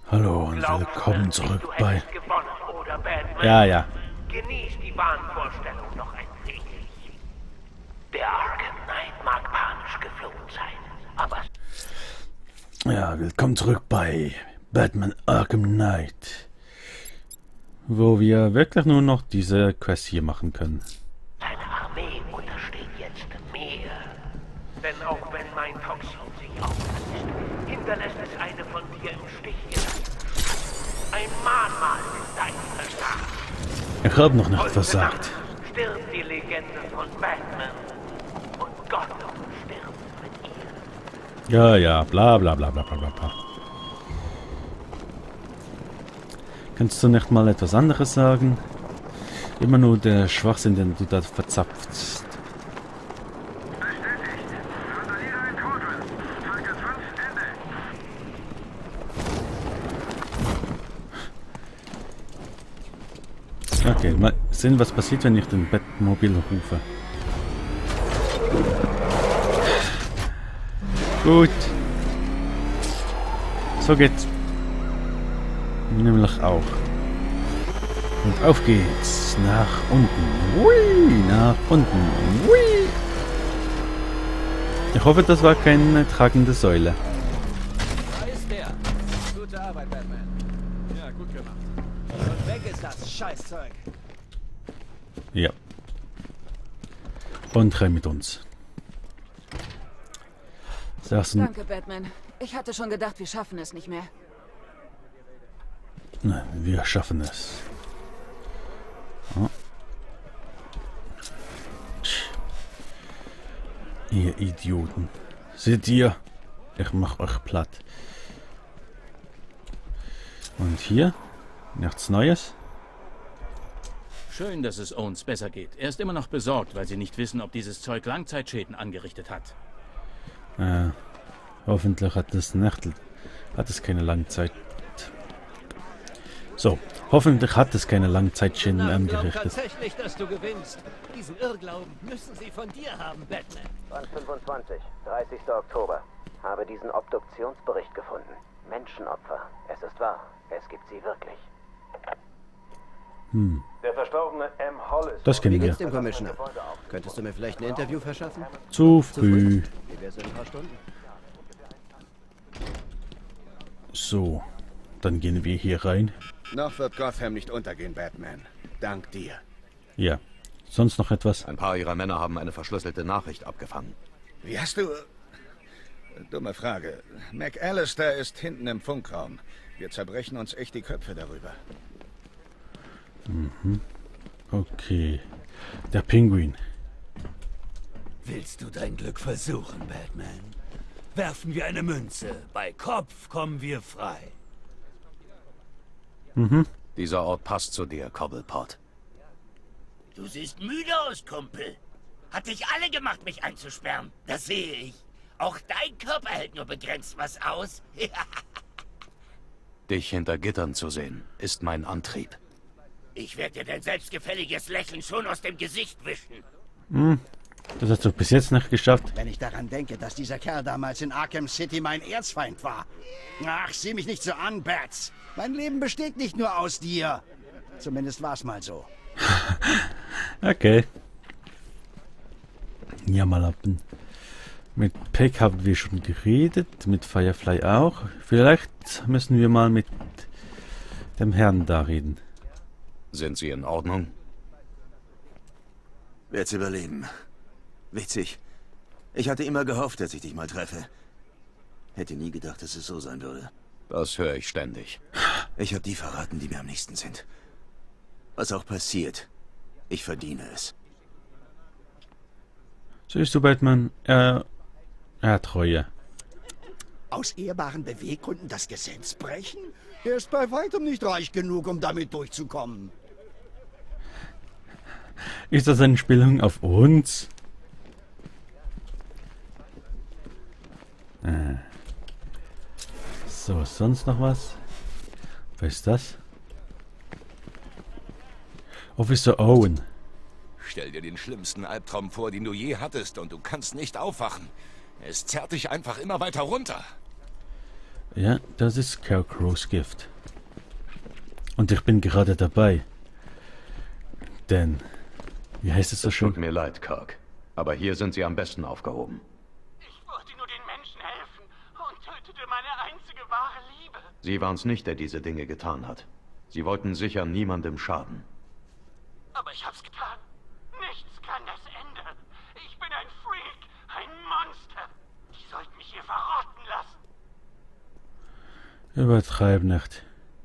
Hallo und willkommen zurück bei... Oder Batman? Ja. Genieß die Wahnvorstellung noch ein wenig. Der Arkham Knight mag panisch geflohen sein, aber... Ja, willkommen zurück bei Batman Arkham Knight. Wo wir wirklich nur noch diese Quest hier machen können. Seine Armee untersteht jetzt mir. Denn auch wenn mein Toxin sich auflöst, hinterlässt es eine von dir im Stich gelassen. Ein Mahnmal ist dein Versagen. Ich habe noch nicht versagt. Stirbt die Legende von Batman. Und Gotham stirbt mit ihr. Ja, bla bla bla bla bla bla. Kannst du nicht mal etwas anderes sagen? Immer nur der Schwachsinn, den du da verzapfst. Okay, mal sehen, was passiert, wenn ich den Batmobil rufe. Gut. So geht's. Nämlich auch. Und auf geht's. Nach unten. Hui, nach unten. Hui. Ich hoffe, das war keine tragende Säule. Da ist der. Gute Arbeit, Batman. Ja, gut gemacht. Und weg ist das Scheißzeug. Ja. Und rein mit uns. Danke, Batman. Ich hatte schon gedacht, wir schaffen es nicht mehr. Nein, wir schaffen es. Oh. Ihr Idioten. Seht ihr? Ich mach euch platt. Und hier? Nichts Neues? Schön, dass es Owens besser geht. Er ist immer noch besorgt, weil sie nicht wissen, ob dieses Zeug Langzeitschäden angerichtet hat. Hoffentlich hat es keine Langzeit. So, hoffentlich hat es keine Langzeitschäden angerichtet. Tatsächlich, dass du gewinnst. Diesen Irrglauben müssen sie von dir haben, Batman. Band 25, 30. Oktober. Habe diesen Obduktionsbericht gefunden. Menschenopfer. Es ist wahr. Es gibt sie wirklich. Der verstorbene M. Hollis. Das kennen Wie wir. geht's dem Commissioner? Könntest du mir vielleicht ein Interview verschaffen? Zu früh. Wie wär's in ein paar Stunden? So, dann gehen wir hier rein. Noch wird Gotham nicht untergehen, Batman. Dank dir. Ja. Sonst noch etwas? Ein paar ihrer Männer haben eine verschlüsselte Nachricht abgefangen. Wie hast du... Dumme Frage. McAllister ist hinten im Funkraum. Wir zerbrechen uns echt die Köpfe darüber. Okay. Der Pinguin. Willst du dein Glück versuchen, Batman? Werfen wir eine Münze. Bei Kopf kommen wir frei. Dieser Ort passt zu dir, Cobblepot. Du siehst müde aus, Kumpel. Hat dich alle gemacht, mich einzusperren. Das sehe ich. Auch dein Körper hält nur begrenzt was aus. Dich hinter Gittern zu sehen, ist mein Antrieb. Ich werde dir dein selbstgefälliges Lächeln schon aus dem Gesicht wischen. Das hast du bis jetzt nicht geschafft. Wenn ich daran denke, dass dieser Kerl damals in Arkham City mein Erzfeind war. Ach, sieh mich nicht so an, Bats. Mein Leben besteht nicht nur aus dir. Zumindest war's mal so. Okay. Jammerlappen. Mit Peck haben wir schon geredet, mit Firefly auch. Vielleicht müssen wir mal mit dem Herrn da reden. Sind sie in Ordnung? Werd's überleben. Witzig. Ich hatte immer gehofft, dass ich dich mal treffe. Hätte nie gedacht, dass es so sein würde. Das höre ich ständig. Ich habe die verraten, die mir am nächsten sind. Was auch passiert, ich verdiene es. Siehst du, Batman? Er hat Treue. Aus ehrbaren Beweggründen das Gesetz brechen? Er ist bei weitem nicht reich genug, um damit durchzukommen. Ist das eine Anspielung auf uns? So, sonst noch was? Was ist das? Officer Owen. Stell dir den schlimmsten Albtraum vor, den du je hattest, und du kannst nicht aufwachen. Es zerrt dich einfach immer weiter runter. Ja, das ist Scarecrows Gift. Und ich bin gerade dabei. Denn, wie heißt es so schön? Tut mir leid, Kirk. Aber hier sind Sie am besten aufgehoben. Ich wollte nur den Menschen helfen und tötete meine einzige wahre Liebe. Sie waren es nicht, der diese Dinge getan hat. Sie wollten sicher niemandem schaden. Aber ich hab's getan. Nichts kann das ändern. Ich bin ein Freak, ein Monster. Die sollten mich hier verrotten lassen. Übertreib nicht.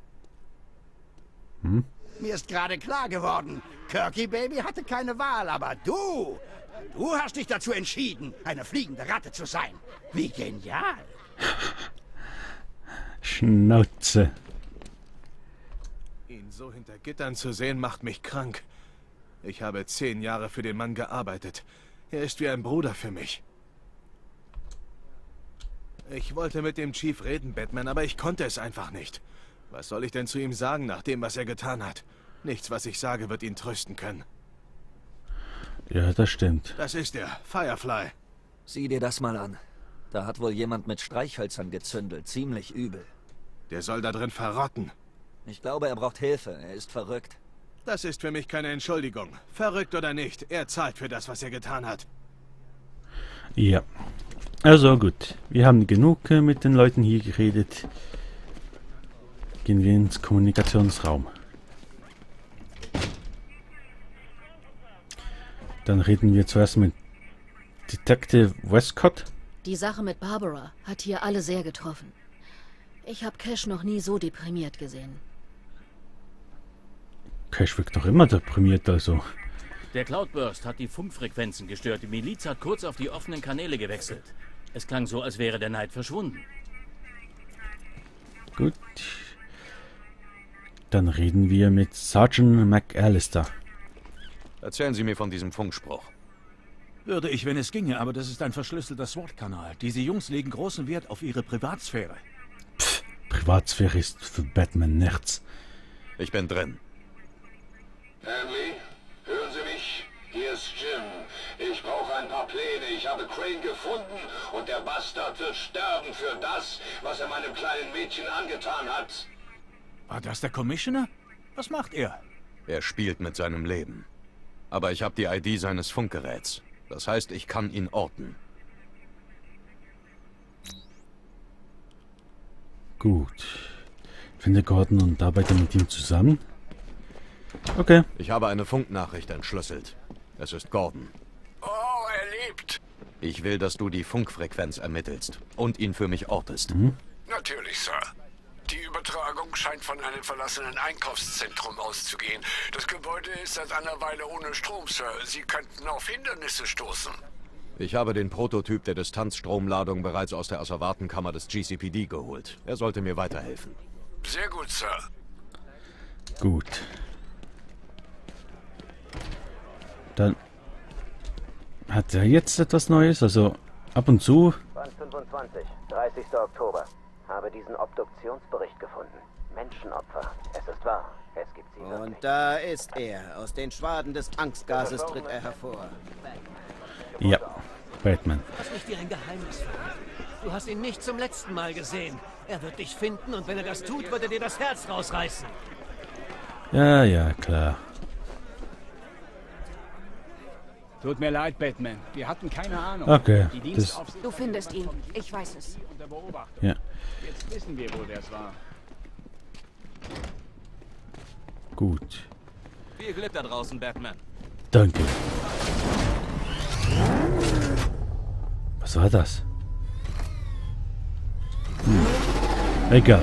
Hm? Mir ist gerade klar geworden, Kirky Baby hatte keine Wahl, aber du hast dich dazu entschieden, eine fliegende Ratte zu sein. Wie genial. Schnauze. Ihn so hinter Gittern zu sehen, macht mich krank. Ich habe 10 Jahre für den Mann gearbeitet. Er ist wie ein Bruder für mich. Ich wollte mit dem Chief reden, Batman, aber ich konnte es einfach nicht. Was soll ich denn zu ihm sagen, nach dem, was er getan hat? Nichts, was ich sage, wird ihn trösten können. Ja, das stimmt. Das ist er, Firefly. Sieh dir das mal an. Da hat wohl jemand mit Streichhölzern gezündelt. Ziemlich übel. Der soll da drin verrotten. Ich glaube, er braucht Hilfe. Er ist verrückt. Das ist für mich keine Entschuldigung. Verrückt oder nicht, er zahlt für das, was er getan hat. Ja. Also gut. Wir haben genug mit den Leuten hier geredet. Gehen wir ins Kommunikationsraum. Dann reden wir zuerst mit Detective Westcott. Die Sache mit Barbara hat hier alle sehr getroffen. Ich habe Cash noch nie so deprimiert gesehen. Cash wirkt doch immer deprimiert, also. Der Cloudburst hat die Funkfrequenzen gestört. Die Miliz hat kurz auf die offenen Kanäle gewechselt. Es klang so, als wäre der Neid verschwunden. Gut. Dann reden wir mit Sergeant McAllister. Erzählen Sie mir von diesem Funkspruch. Würde ich, wenn es ginge, aber das ist ein verschlüsselter SWAT-Kanal. Diese Jungs legen großen Wert auf ihre Privatsphäre. Pff, Privatsphäre ist für Batman nichts. Ich bin drin. Family, hören Sie mich? Hier ist Jim. Ich brauche ein paar Pläne. Ich habe Crane gefunden und der Bastard wird sterben für das, was er meinem kleinen Mädchen angetan hat. War das der Commissioner? Was macht er? Er spielt mit seinem Leben. Aber ich habe die ID seines Funkgeräts. Das heißt, ich kann ihn orten. Gut. Finde Gordon und arbeite mit ihm zusammen. Okay. Ich habe eine Funknachricht entschlüsselt. Es ist Gordon. Oh, er lebt. Ich will, dass du die Funkfrequenz ermittelst und ihn für mich ortest. Natürlich, Sir. Die Übertragung scheint von einem verlassenen Einkaufszentrum auszugehen. Das Gebäude ist seit einer Weile ohne Strom, Sir. Sie könnten auf Hindernisse stoßen. Ich habe den Prototyp der Distanzstromladung bereits aus der Asservatenkammer des GCPD geholt. Er sollte mir weiterhelfen. Sehr gut, Sir. Gut. Dann hat er jetzt etwas Neues, also ab und zu. Band 25, 30. Oktober. Habe diesen Obduktionsbericht gefunden. Menschenopfer. Es ist wahr. Es gibt sie wirklich. Und da ist er. Aus den Schwaden des Angstgases tritt er hervor. Ja, Batman. Du hast nicht dir ein Geheimnis verraten. Du hast ihn nicht zum letzten Mal gesehen. Er wird dich finden und wenn er das tut, wird er dir das Herz rausreißen. Ja, ja, klar. Tut mir leid, Batman. Wir hatten keine Ahnung. Okay, Du findest ihn. Ich weiß es. Ja. Jetzt wissen wir, wo der war. Gut. Viel Glück da draußen, Batman. Danke. Was war das? Egal.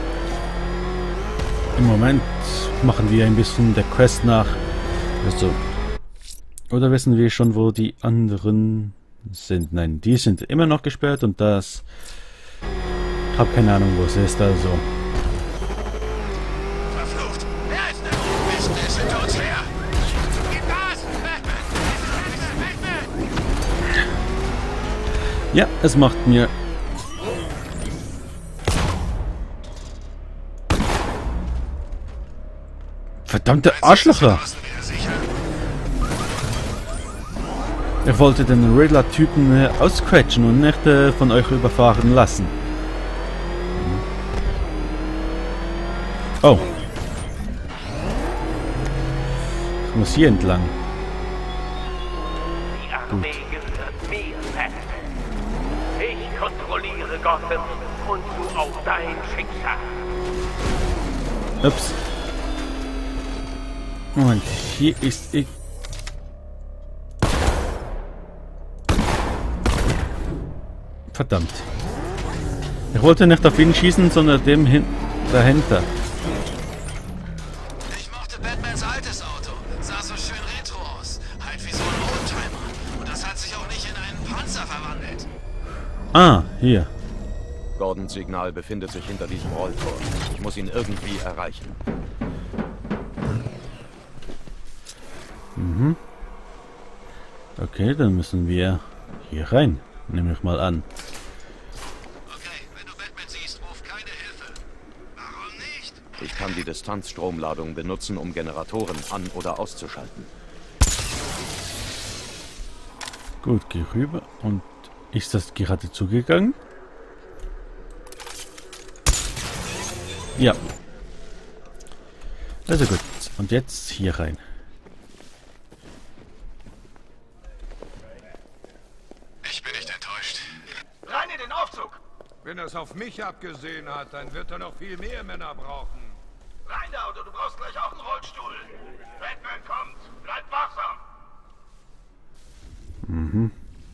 Im Moment machen wir ein bisschen der Quest nach. Also, oder wissen wir schon, wo die anderen sind? Nein, die sind immer noch gesperrt und das... Ich habe keine Ahnung, wo es ist, also... Verflucht! Wer ist denn? Wissen es hinter uns her! Gib Gas! Batman! Ja, es macht mir... Verdammte Arschlöcher! Ich wollte den Riddler-Typen ausquetschen und nicht von euch überfahren lassen. Oh. Ich muss hier entlang. Die Armee gehört mir, Pat. Ich kontrolliere Gotham und du auch dein Schicksal. Ups. Moment, hier ist ich. Verdammt. Ich wollte nicht auf ihn schießen, sondern dem dahinter. Ich mochte Batmans altes Auto. Sah so schön retro aus. Halt wie so ein Oldtimer. Und das hat sich auch nicht in einen Panzer verwandelt. Ah, hier. Gordons Signal befindet sich hinter diesem Rolltor. Ich muss ihn irgendwie erreichen. Mhm. Okay, dann müssen wir hier rein. Nehme ich mal an. Ich kann die Distanzstromladung benutzen, um Generatoren an- oder auszuschalten. Gut, geh rüber. Und ist das gerade zugegangen? Ja. Also gut. Und jetzt hier rein. Ich bin nicht enttäuscht. Rein in den Aufzug! Wenn er es auf mich abgesehen hat, dann wird er noch viel mehr Männer brauchen. Rein da, oder du brauchst gleich auch einen Rollstuhl. Batman kommt. Bleib wachsam. Mhm.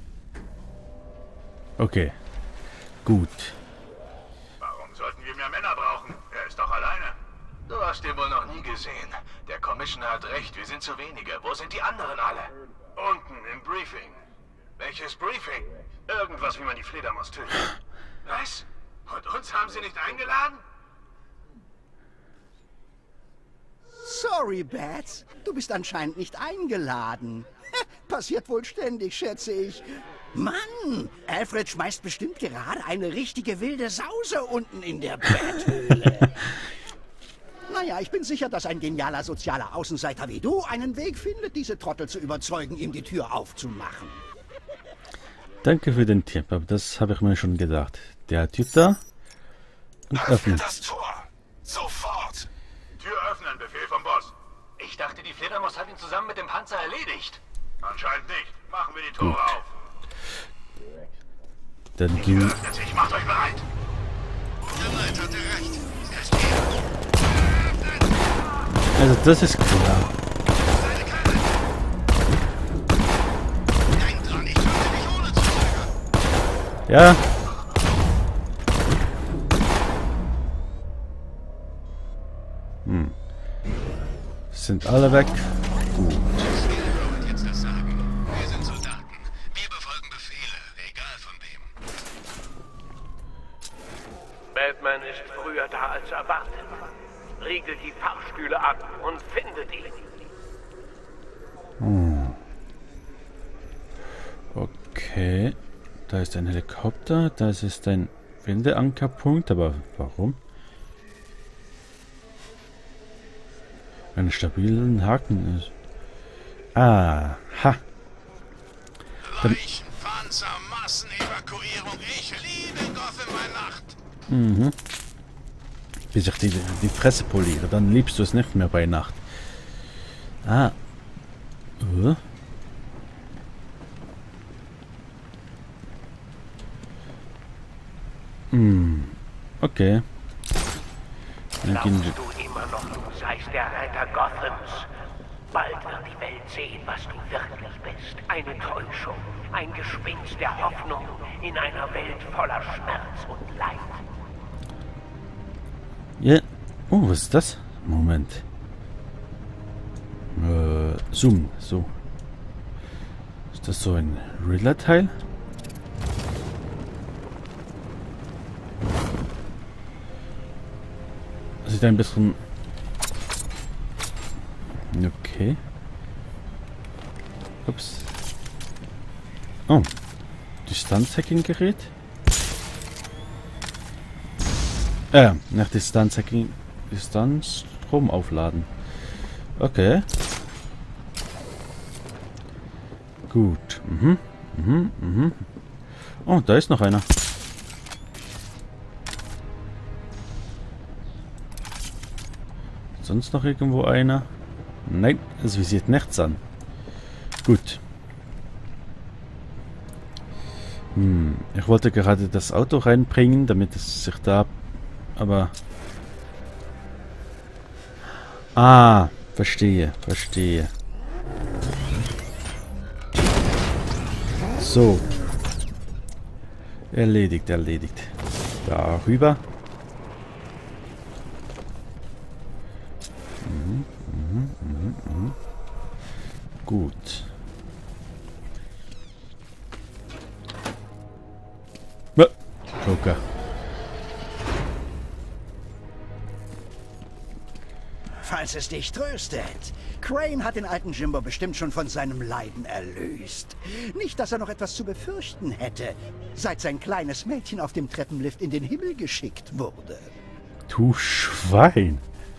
Okay. Gut. Warum sollten wir mehr Männer brauchen? Er ist doch alleine. Du hast ihn wohl noch nie gesehen. Der Commissioner hat recht, wir sind zu wenige. Wo sind die anderen alle? Unten im Briefing. Welches Briefing? Irgendwas, wie man die Fledermaus tötet. Was? Und uns haben sie nicht eingeladen? Sorry, Bats. Du bist anscheinend nicht eingeladen. Passiert wohl ständig, schätze ich. Mann, Alfred schmeißt bestimmt gerade eine richtige wilde Sause unten in der Betthöhle. Naja, ich bin sicher, dass ein genialer sozialer Außenseiter wie du einen Weg findet, diese Trottel zu überzeugen, ihm die Tür aufzumachen. Danke für den Tipp, aber das habe ich mir schon gedacht. Der Typ da. Und öffnen. Das Tor! Sofort! Tür öffnen, Befehl vom Boss. Ich dachte, die Fledermaus hat ihn zusammen mit dem Panzer erledigt. Anscheinend nicht. Machen wir die Tore auf. Dann ging. Öffnet sich, macht euch bereit. Der Knight hatte recht. Es geht. Also das ist klar. Denk dran, ich töte dich ohne zu zögern. Ja. Sind alle weg. Gut. Jetzt das sagen. Wir sind Soldaten. Wir befolgen Befehle, egal von wem. Batman ist früher da als erwartet. Riegelt die Fahrstühle ab und findet ihn. Okay. Da ist ein Helikopter. Das ist ein Wendeankerpunkt. Aber warum? Einen stabilen Haken ist. Ah, ha. Leichen, Panzer, Massenevakuierung. Ich liebe Gotham bei Nacht. Mhm. Bis ich die Fresse poliere, dann liebst du es nicht mehr bei Nacht. Ah. Okay. Dann gehen wir. Glaubst du immer noch, du seist der Retter Gothams? Bald wird die Welt sehen, was du wirklich bist. Eine Täuschung, ein Gespinst der Hoffnung in einer Welt voller Schmerz und Leid. Ja. Oh, was ist das? Moment. Zoom. So. Ist das so ein Riddler-Teil? Sieht ein bisschen... Okay. Ups. Oh. Distanzhacking-Gerät? Nach Distanzhacking... Distanzstrom aufladen. Okay. Gut. Oh, da ist noch einer. Sonst noch irgendwo einer? Nein, es visiert nichts an. Gut. Ich wollte gerade das Auto reinbringen, damit es sich da... Aber... Ah, verstehe, verstehe. So. Erledigt, erledigt. Darüber. Gut. Joker. Falls es dich tröstet, Crane hat den alten Jimbo bestimmt schon von seinem Leiden erlöst. Nicht, dass er noch etwas zu befürchten hätte, seit sein kleines Mädchen auf dem Treppenlift in den Himmel geschickt wurde. Du Schwein.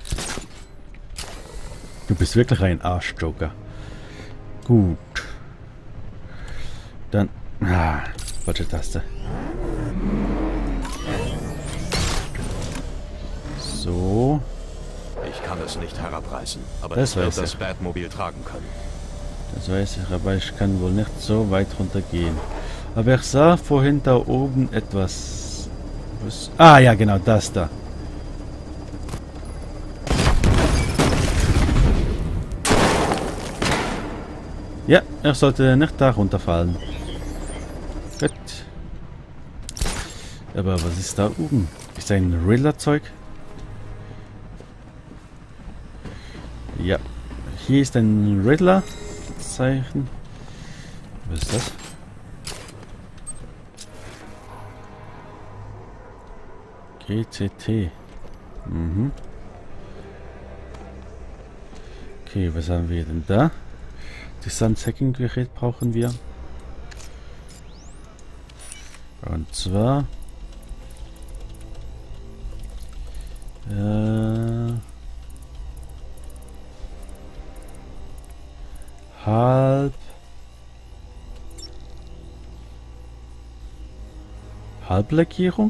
Du bist wirklich ein Arsch, Joker. Gut. Dann... falsche Taste. So. Ich kann es nicht herabreißen, aber das ich werde das Batmobil tragen können. Das weiß ich, aber ich kann wohl nicht so weit runter gehen. Aber ich sah vorhin da oben etwas... Was? Ah ja, genau, das da. Ja, er sollte nicht da runterfallen. Gut. Aber was ist da oben? Ist da ein Riddler-Zeug? Ja. Hier ist ein Riddler-Zeichen. Was ist das? GCT. Okay, was haben wir denn da? Das Sand-Hacking-Gerät brauchen wir. Und zwar... Halblackierung?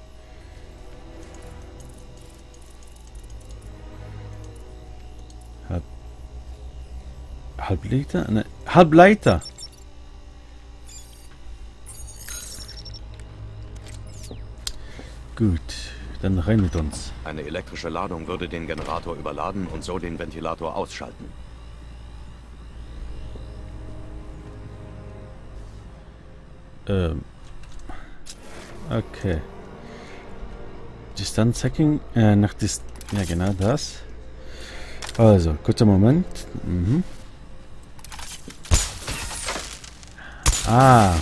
Halbleiter? Ne, Halbleiter! Gut, dann rein mit uns. Eine elektrische Ladung würde den Generator überladen und so den Ventilator ausschalten. Okay. Distanz-Hacking, nach ja genau das. Also, kurzer Moment. Ah.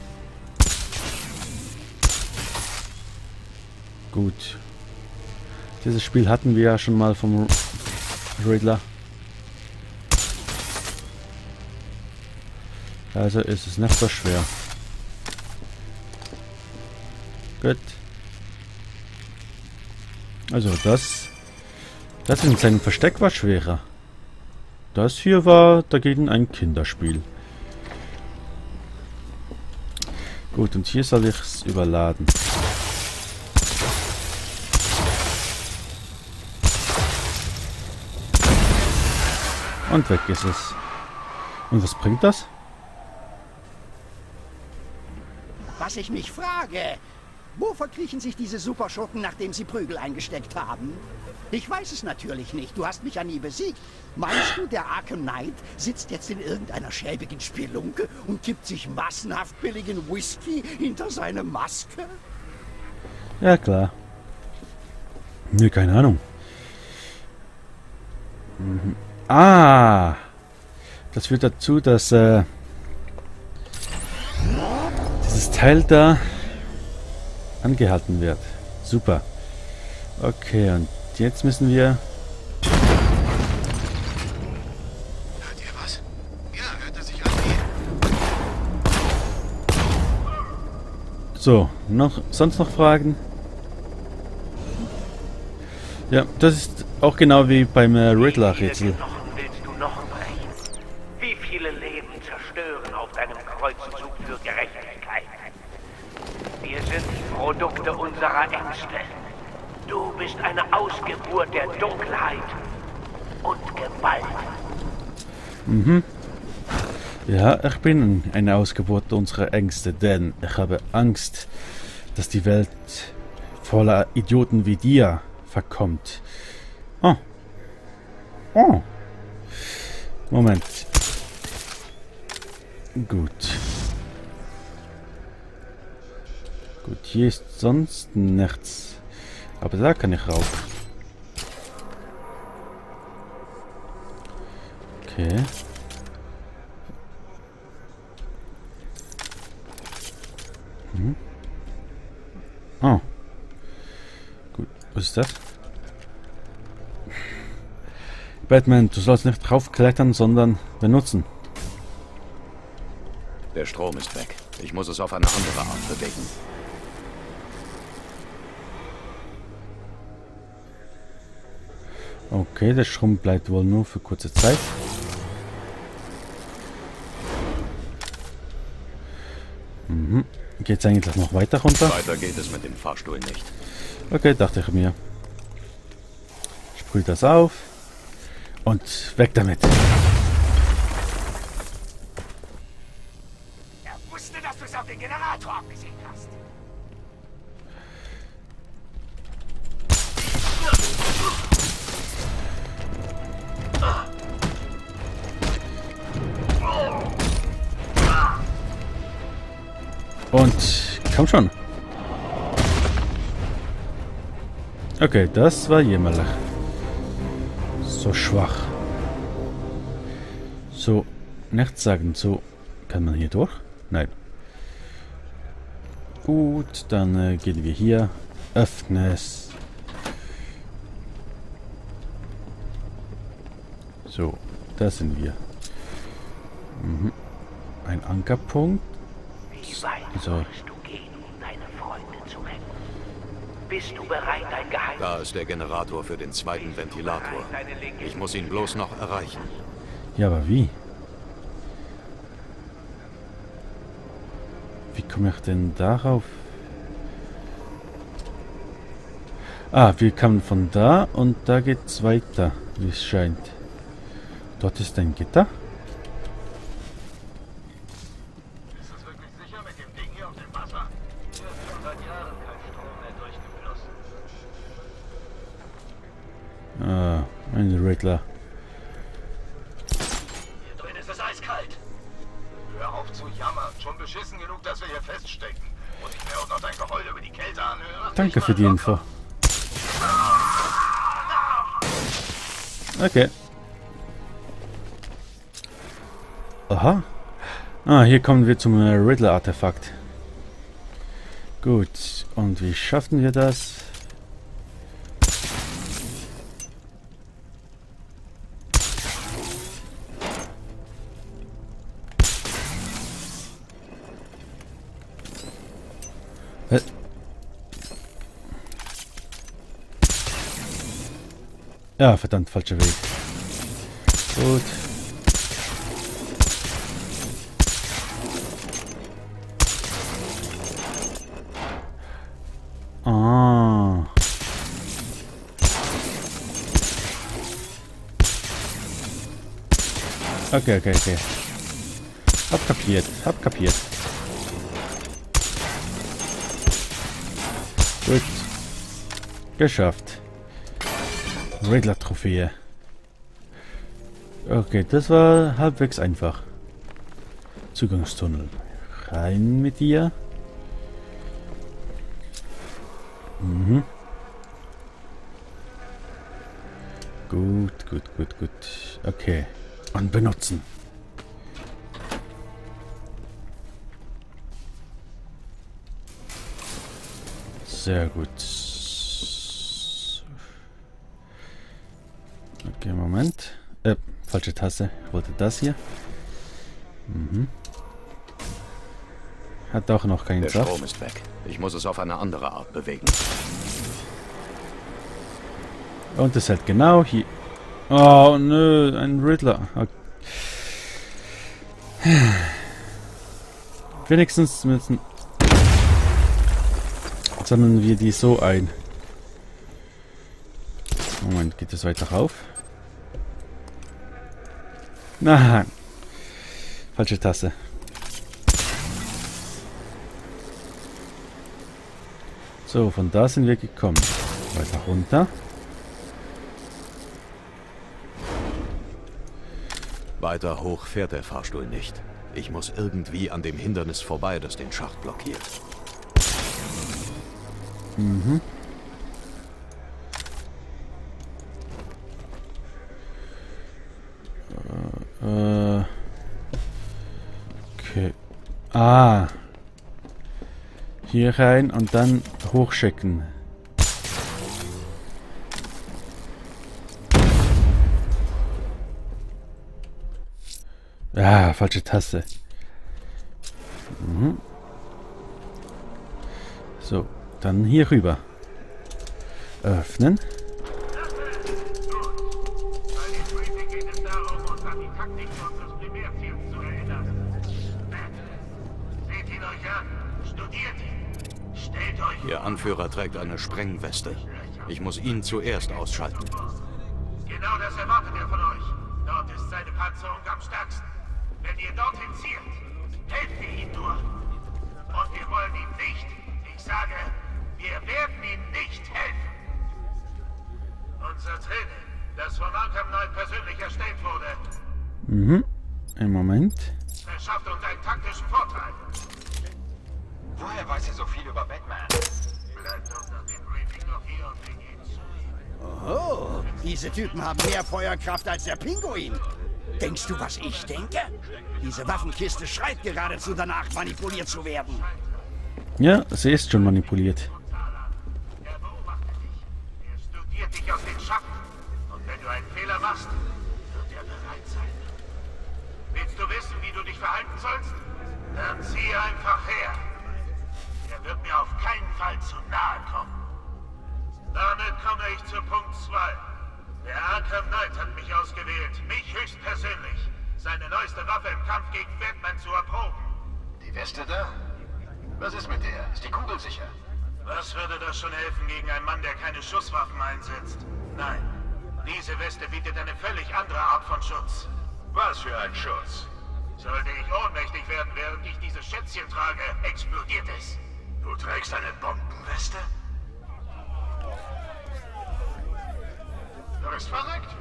Gut. Dieses Spiel hatten wir ja schon mal vom Riddler. Also ist es nicht so schwer. Gut. Also das in seinem Versteck war schwerer. Das hier war dagegen ein Kinderspiel. Gut, und hier soll ich es überladen. Und weg ist es. Und was bringt das? Was ich mich frage, wo verkriechen sich diese Superschurken, nachdem sie Prügel eingesteckt haben? Ich weiß es natürlich nicht. Du hast mich ja nie besiegt. Meinst du, der Arkham Knight sitzt jetzt in irgendeiner schäbigen Spelunke und kippt sich massenhaft billigen Whisky hinter seine Maske? Ja, klar. Nö, keine Ahnung. Ah! Das führt dazu, dass dieses Teil da angehalten wird. Super. Okay, und jetzt müssen wir... Hört ihr was? Ja, hört er sich an wie... So, sonst noch Fragen? Ja, das ist auch genau wie beim Riddler-Rätsel. Willst du noch brechen? Wie viele Leben zerstören auf deinem Kreuzzug für Gerechtigkeit? Wir sind Produkte unserer Ängste. Du bist eine Ausgeburt der Dunkelheit. und Gewalt. Mhm. Ja, ich bin eine Ausgeburt unserer Ängste, denn ich habe Angst, dass die Welt voller Idioten wie dir verkommt. Oh. Oh. Moment. Gut. Gut, hier ist sonst nichts. Aber da kann ich rauf. Okay. Hm. Oh. Gut, was ist das? Batman, du sollst nicht draufklettern, sondern benutzen. Der Strom ist weg. Ich muss es auf eine andere Art bewegen. Okay, der Strom bleibt wohl nur für kurze Zeit. Mhm. Geht's eigentlich noch weiter runter? Weiter geht es mit dem Fahrstuhl nicht. Okay, dachte ich mir. Sprüht das auf. Und weg damit. Er wusste, dass du es auf den Generator abgesehen hast. Und komm schon. Okay, das war jämmerlich. So schwach. So, nichts sagen. So, kann man hier durch? Nein. Gut, dann gehen wir hier. Öffne es. So, da sind wir. Mhm. Ein Ankerpunkt. Wie weit solltest du gehen, um deine Freunde zu retten? Bist du bereit, ein Geheimnis? Da ist der Generator für den zweiten Ventilator. Ich muss ihn bloß noch erreichen. Ja, aber wie? Wie komme ich denn darauf? Ah, wir kamen von da und da geht's weiter, wie es scheint. Dort ist ein Gitter. Ist es wirklich sicher mit dem Ding hier auf dem Wasser? Hier ist schon seit Jahren kein Strom mehr durchgeflossen. Ah, ein Riddler. Hier drin ist es eiskalt. Hör auf zu jammern. Schon beschissen genug, dass wir hier feststecken. Muss ich mir auch noch dein Geheul über die Kälte anhören? Danke für die Info. Okay. Aha. Ah, hier kommen wir zum Riddler-Artefakt. Gut. Und wie schaffen wir das? Ja, verdammt, falscher Weg. Gut. Ah. Okay. Hab kapiert. Gut. Geschafft. Riddler-Trophäe. Okay, das war halbwegs einfach. Zugangstunnel. Rein mit dir. Mhm. Gut. Okay. Und benutzen. Sehr gut. Okay, Moment. Falsche Taste. Ich wollte das hier. Mhm. Hat auch noch keinen Der Saft. Strom ist weg. Ich muss es auf eine andere Art bewegen. Und es hält genau hier. Oh nö, ein Riddler. Okay. Wenigstens müssen. Sammeln wir die so ein. Moment, geht es weiter rauf? Nein. Falsche Taste. So, von da sind wir gekommen. Weiter runter. Weiter hoch fährt der Fahrstuhl nicht. Ich muss irgendwie an dem Hindernis vorbei, das den Schacht blockiert. Mhm. Okay. Ah. Hier rein und dann hochschicken. Ah, falsche Taste. Mhm. So, dann hier rüber. Öffnen. Ihr Anführer trägt eine Sprengweste. Ich muss ihn zuerst ausschalten. Genau das erwartet er von euch. Dort ist seine Panzerung am stärksten. Wenn ihr dorthin zielt, helft ihr ihm nur. Und wir wollen ihm nicht, ich sage, wir werden ihm nicht helfen. Unser Training, das von Arkham Knight persönlich erstellt wurde, Mhm. Einen Moment. verschafft uns einen taktischen Vorteil. Woher weiß er so viel über Batman? Bleibt doch nach dem Briefing noch hier und wir gehen zu. Oho, diese Typen haben mehr Feuerkraft als der Pinguin. Denkst du, was ich denke? Diese Waffenkiste schreit geradezu danach, manipuliert zu werden. Ja, sie ist schon manipuliert. Er beobachtet dich. Er studiert dich aus den Schatten. Und wenn du einen Fehler machst, wird er bereit sein. Willst du wissen, wie du dich verhalten sollst? Dann zieh einfach her. Er wird mir auf keinen Fall zu nahe kommen. Damit komme ich zu Punkt 2. Der Arkham Knight hat mich ausgewählt, mich höchstpersönlich, seine neueste Waffe im Kampf gegen Batman zu erproben. Die Weste da? Was ist mit der? Ist die Kugel sicher? Was würde das schon helfen gegen einen Mann, der keine Schusswaffen einsetzt? Nein, diese Weste bietet eine völlig andere Art von Schutz. Was für ein Schutz? Sollte ich ohnmächtig werden, während ich dieses Schätzchen trage, explodiert es. Du trägst eine Bombenweste? Du bist verrückt.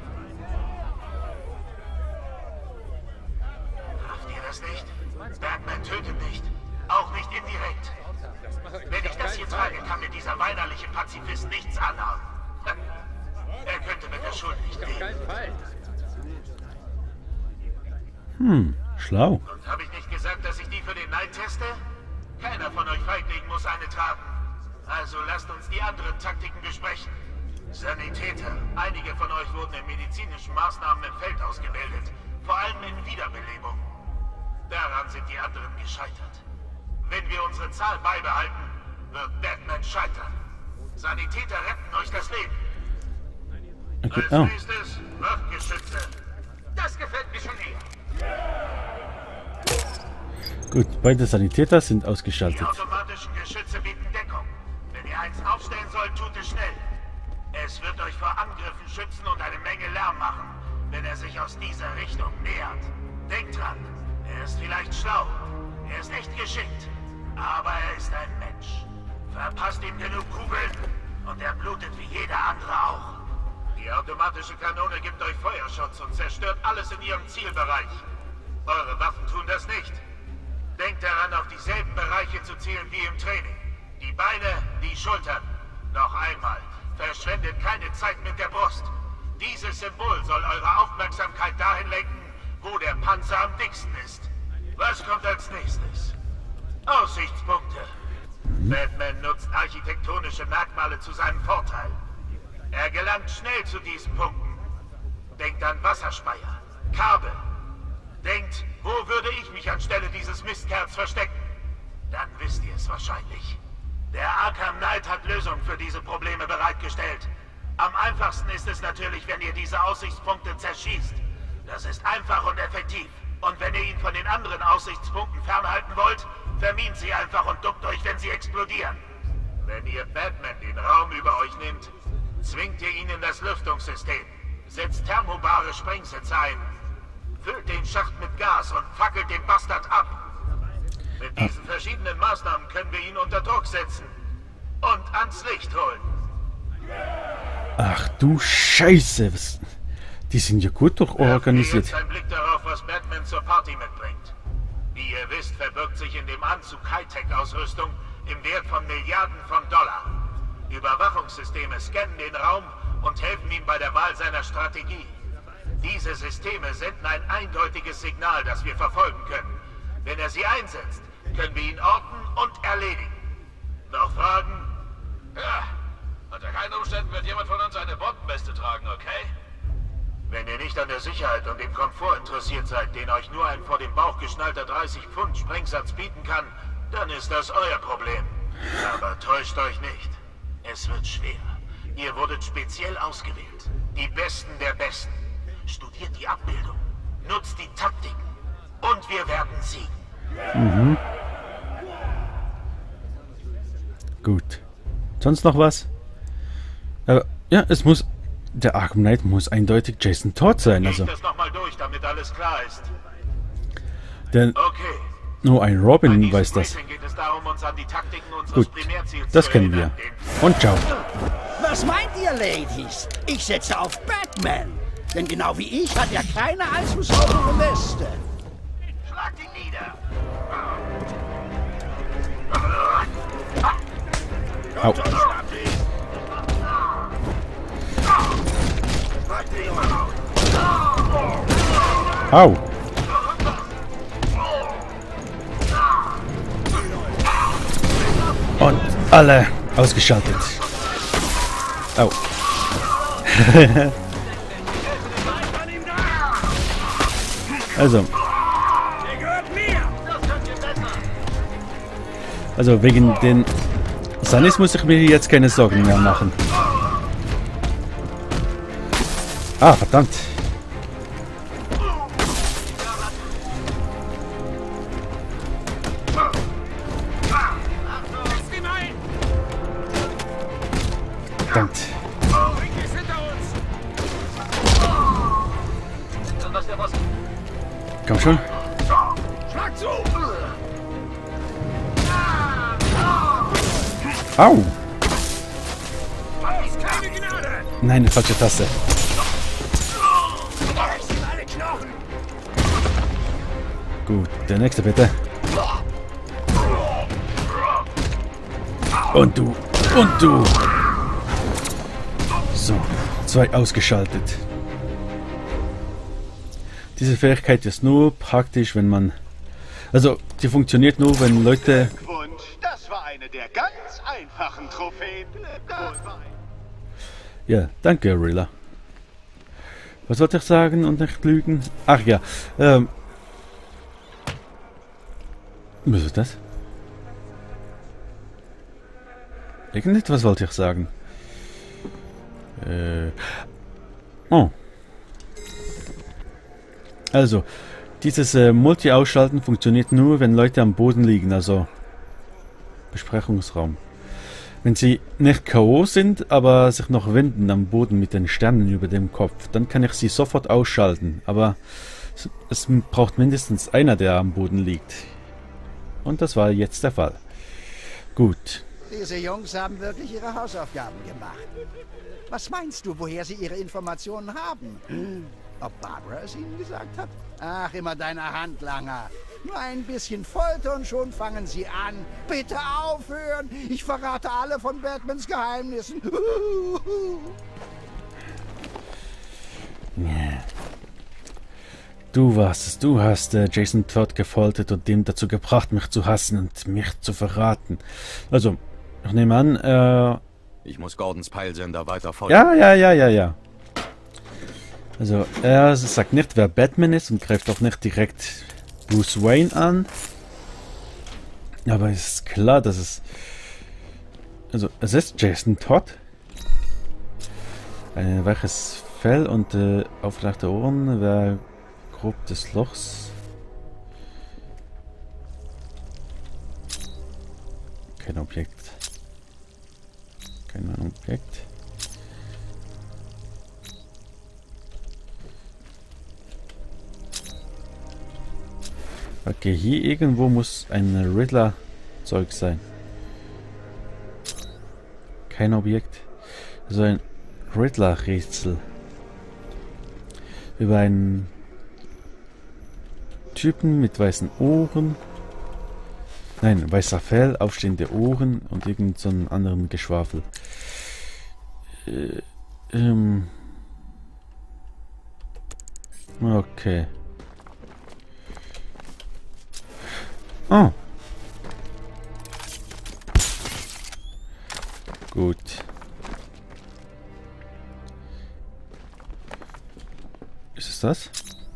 Rafft ihr das nicht? Batman tötet nicht. Auch nicht indirekt. Wenn ich das hier trage, kann mir dieser weinerliche Pazifist nichts anhaben. Er könnte mit der Schuld nicht leben. Schlau. Und habe ich nicht gesagt, dass ich die für den Knight teste? Keiner von euch Feiglingen muss eine tragen. Also lasst uns die anderen Taktiken besprechen. Sanitäter. Einige von euch wurden in medizinischen Maßnahmen im Feld ausgebildet. Vor allem in Wiederbelebung. Daran sind die anderen gescheitert. Wenn wir unsere Zahl beibehalten, wird Batman scheitern. Sanitäter retten euch das Leben. Okay. Als nächstes Wachgeschütze. Das gefällt mir schon eher. Gut, beide Sanitäter sind Die ausgeschaltet. automatischen Geschütze bieten Deckung. Wenn ihr eins aufstellen sollt, tut es schnell. Es wird euch vor Angriffen schützen und eine Menge Lärm machen, wenn er sich aus dieser Richtung nähert. Denkt dran, er ist vielleicht schlau, er ist echt geschickt, aber er ist ein Mensch. Verpasst ihm genug Kugeln und er blutet wie jeder andere auch. Die automatische Kanone gibt euch Feuerschutz und zerstört alles in ihrem Zielbereich. Eure Waffen tun das nicht. Denkt daran, auf dieselben Bereiche zu zielen wie im Training. Die Beine, die Schultern. Noch einmal. Verschwendet keine Zeit mit der Brust. Dieses Symbol soll eure Aufmerksamkeit dahin lenken, wo der Panzer am dicksten ist. Was kommt als nächstes? Aussichtspunkte. Batman nutzt architektonische Merkmale zu seinem Vorteil. Er gelangt schnell zu diesen Punkten. Denkt an Wasserspeier, Kabel. Denkt, wo würde ich mich anstelle dieses Mistkerls verstecken? Dann wisst ihr es wahrscheinlich. Der Arkham Knight hat Lösungen für diese Probleme bereitgestellt. Am einfachsten ist es natürlich, wenn ihr diese Aussichtspunkte zerschießt. Das ist einfach und effektiv. Und wenn ihr ihn von den anderen Aussichtspunkten fernhalten wollt, vermint sie einfach und duckt euch, wenn sie explodieren. Wenn ihr Batman den Raum über euch nimmt, zwingt ihr ihn in das Lüftungssystem, setzt thermobare Sprengsitze ein. füllt den Schacht mit Gas und fackelt den Bastard ab. Mit diesen verschiedenen Maßnahmen können wir ihn unter Druck setzen und ans Licht holen. Ach du Scheiße. Die sind ja gut durchorganisiert. Jetzt ein Blick darauf, was Batman zur Party mitbringt. Wie ihr wisst, verbirgt sich in dem Anzug Hightech-Ausrüstung im Wert von Milliarden von Dollar. Überwachungssysteme scannen den Raum und helfen ihm bei der Wahl seiner Strategie. Diese Systeme senden ein eindeutiges Signal, das wir verfolgen können. Wenn er sie einsetzt, können wir ihn orten und erledigen. Noch Fragen? Ja, unter keinen Umständen wird jemand von uns eine Bombenweste tragen, okay? Wenn ihr nicht an der Sicherheit und dem Komfort interessiert seid, den euch nur ein vor dem Bauch geschnallter 30 Pfund Sprengsatz bieten kann, dann ist das euer Problem. Aber täuscht euch nicht. Es wird schwer. Ihr wurdet speziell ausgewählt. Die Besten der Besten. Studiert die Abbildung. Nutzt die Taktiken. Und wir werden siegen. Mhm. Gut. Sonst noch was? Aber, ja, es muss... Der Arkham Knight muss eindeutig Jason Todd sein, also... Ich das nochmal durch, damit alles klar ist. Denn nur ein Robin weiß das. Geht es darum, uns an die Taktiken Gut, das kennen wir. Und ciao. Was meint ihr, Ladies? Ich setze auf Batman. Denn genau wie ich hat er keine allzu saubere Weste. Schlagt ihn nieder. Au. Au. Und alle ausgeschaltet. Au. Also wegen den Sunnies muss ich mir jetzt keine Sorgen mehr machen. Ah, verdammt. Verdammt. Komm schon. Schlag zu! Au! Nein, eine falsche Taste. Gut, der nächste bitte. Und du. Und du. So, 2 ausgeschaltet. Diese Fähigkeit ist nur praktisch, wenn man... Also, die funktioniert nur, wenn Leute... Das war eine der ganz einfachen Trophäen. Ja, danke, Rilla. Was wollte ich sagen und nicht lügen? Ach ja, was ist das? Irgendetwas wollte ich sagen. Oh. Also, dieses Multi-Ausschalten funktioniert nur, wenn Leute am Boden liegen, also Besprechungsraum. Wenn sie nicht K.O. sind, aber sich noch winden am Boden mit den Sternen über dem Kopf, dann kann ich sie sofort ausschalten, aber es braucht mindestens einer, der am Boden liegt. Und das war jetzt der Fall. Gut. Diese Jungs haben wirklich ihre Hausaufgaben gemacht. Was meinst du, woher sie ihre Informationen haben? Ob Barbara es ihnen gesagt hat? Ach, immer deine Handlanger. Nur ein bisschen Folter und schon fangen sie an. Bitte aufhören! Ich verrate alle von Batmans Geheimnissen. Du warst es. Du hast Jason Todd gefoltert und dem dazu gebracht, mich zu hassen und mich zu verraten. Also, ich nehme an, ich muss Gordons Peilsender weiter folgen. Ja. Also, er sagt nicht, wer Batman ist und greift auch nicht direkt Bruce Wayne an. Aber es ist klar, dass es... Also, es ist Jason Todd. Ein weiches Fell und aufgelegte Ohren, wäre grob des Lochs. Kein Objekt. Kein Objekt. Okay, hier irgendwo muss ein Riddler-Zeug sein. Kein Objekt. So ein Riddler-Rätsel. Über einen Typen mit weißen Ohren. Nein, weißer Fell, aufstehende Ohren und irgend so einen anderen Geschwafel. Okay. Oh. Gut. Ist es das?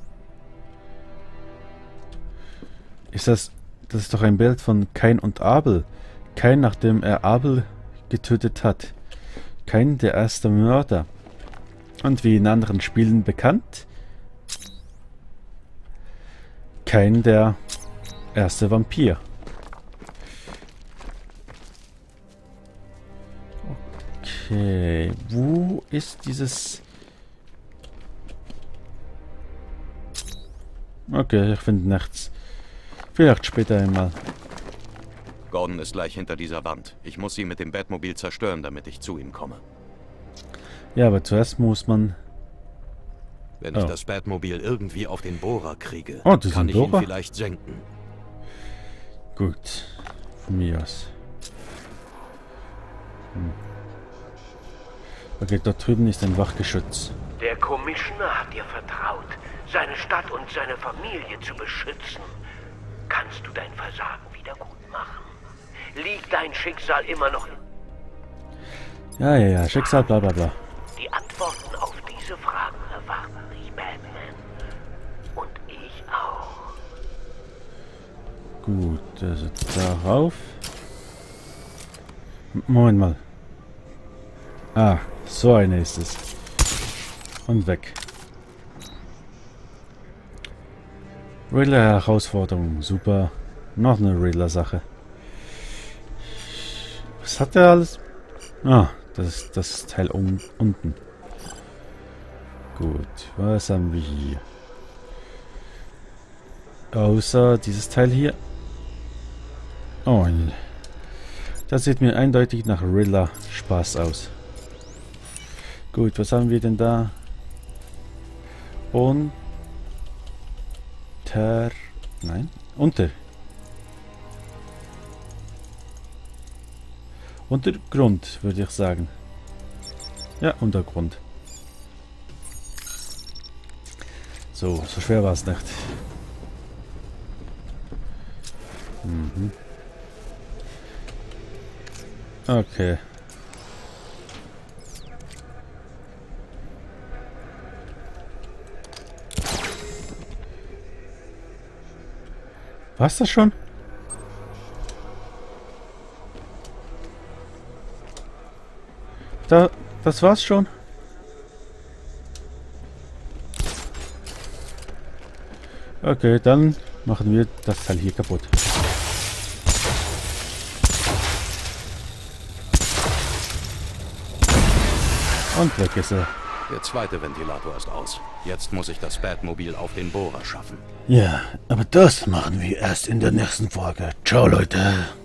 Ist das... Das ist doch ein Bild von Kain und Abel. Kain, nachdem er Abel getötet hat. Kain, der erste Mörder. Und wie in anderen Spielen bekannt, Kain, der erste Vampir. Okay, wo ist dieses... Okay, ich finde nichts. Vielleicht später einmal. Gordon ist gleich hinter dieser Wand. Ich muss sie mit dem Batmobil zerstören, damit ich zu ihm komme. Ja, aber zuerst muss man... Wenn ich das Batmobil irgendwie auf den Bohrer kriege, das kann ist ich ein Bohrer? ihn vielleicht senken. Gut. Von mir aus. Okay, dort drüben ist ein Wachgeschütz. Der Commissioner hat dir vertraut, seine Stadt und seine Familie zu beschützen. Kannst du dein Versagen wieder gut machen? Liegt dein Schicksal immer noch in... Ja, Schicksal, bla bla bla. Die Antworten auf diese Fragen erwarten dich, Batman. Und ich auch. Gut, also darauf. Moment mal. Ah, so eine ist es. Und weg. Riddler-Herausforderung, super. Noch eine Riddler-Sache. Was hat der alles? Ah, das ist das Teil unten. Gut, was haben wir hier? Außer dieses Teil hier. Oh, das sieht mir eindeutig nach Riddler Spaß aus. Gut, was haben wir denn da? Nein, Untergrund, würde ich sagen. Ja, Untergrund. So schwer war es nicht. Okay. War's das schon? Das war's schon. Okay, dann machen wir das Teil hier kaputt. Und weg ist er. Der zweite Ventilator ist aus. Jetzt muss ich das Batmobil auf den Bohrer schaffen. Ja, aber das machen wir erst in der nächsten Folge. Ciao, Leute.